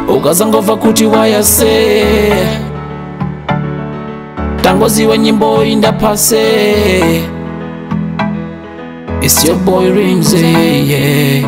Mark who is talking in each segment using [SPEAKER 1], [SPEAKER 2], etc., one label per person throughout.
[SPEAKER 1] ukazangova kuti wayase tangoziwa nyimbo indapase. It's your boy Limzy, yeah.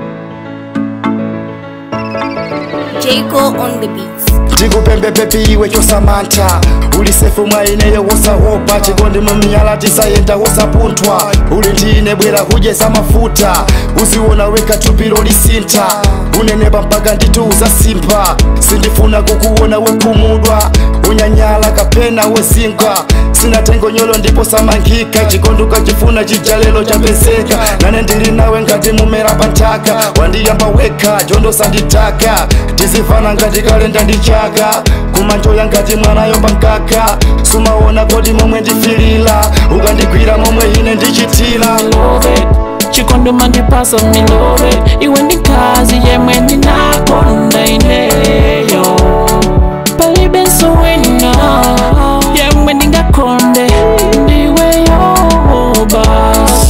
[SPEAKER 2] Jaco on the beats.
[SPEAKER 3] Tikupembe pepi iwe chosamantha uli sefu mwaineyo wosahopa chikondi mumiyala tisayenda wosapuntwa uli ndine bwera kujeza mafuta uziona weka tupilo lisinta unenepa mpaka ndituza simpa sindifuna kukuona wekumudwa unyanyala kapena wezingwa sina tengo nyolo ndipo samangika chikonduka chifuna chijalelo chapezeka nane ndili nawe ngati mumera pantaka wandiyamba weka jondo sanditaka tizifana ngati kalenda ndichaka kumanjoya ngati mwanayo pankaka sumaona kodi momwe ndifilila ukandigwira momwe ine ndichitila.
[SPEAKER 1] Chikondi mandipasa milove iwe ndikazi yemwe ndinakonda ineyo palibe sowena yemwe ndingakonde ndiweyo bas.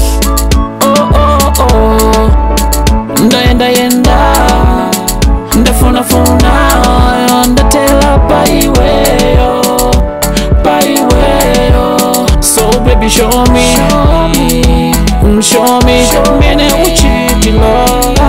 [SPEAKER 1] Ndayenda ndafunafuna ndatela paiweyo so baby show me mene uchitila.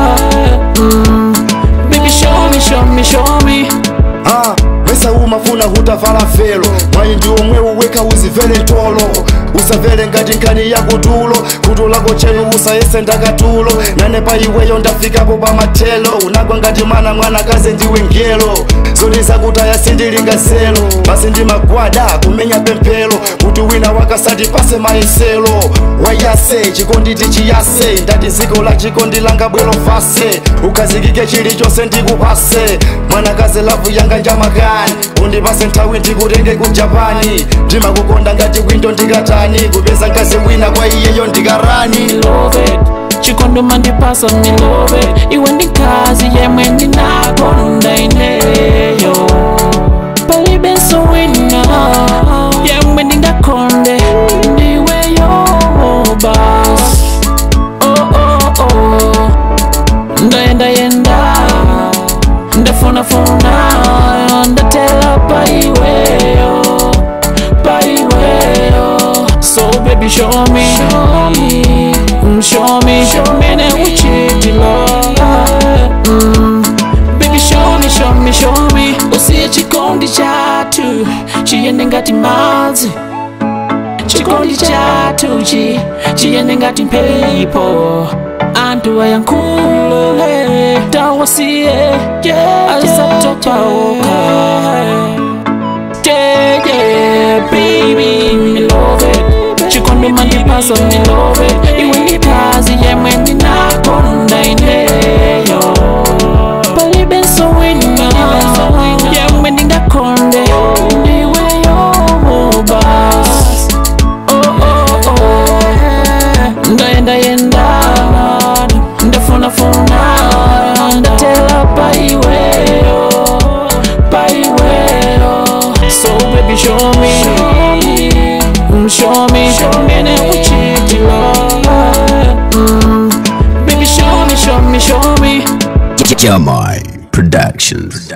[SPEAKER 1] Baby show me
[SPEAKER 3] Mesa umafuna hutavala felo mwayi ndi omwe uweka uzivele ntolo usavele ngati nkani ya kutulo kutu lako chenu usayese ndakatulo nane pa iweyo ndafikapo pa matelo unagwa ngati mwana kaze ndiwe ngelo zolisa kutaya sindilinga zelo basi ndi magwada kumenya pemphelo mutu wina wakasati pase maeselo wayase chikondi tichiyase ndati ziko la chikondi langa bwelo fase ukazikike chilichonse ndikupase mwanakazi lavu yanga njamakani undipase nthawi ndikutenge ku Japani ndimakukonda ngati windo ndikatani kupeza nkazi wina kwa iyeyo ndikarani.
[SPEAKER 1] Chikondi mandipasa milove iwe ndikazi yemwe ndinakonda ineyo palibe sowena yemwe ndingakonde ndiweyo bas. Ndayenda ndafunafuna ndatela paiweyo so baby show me mene uchitila. Baby show me usiye chikondi chatu chiyende ngati madzi chikondi chatu chiyende ngati mphepo antu ayankhule tawasiye alisatopaoka baby milove chikondi mandipasa milove iwe ndikazi yemwe ndinakonda ineyo palibe sowena yemwe ndingakonde ndiweyo bas. Ndayenda ndafunafuna ndatela paiweyo so baby show me mene uchitila. Baby show me
[SPEAKER 4] Jahmai Productions.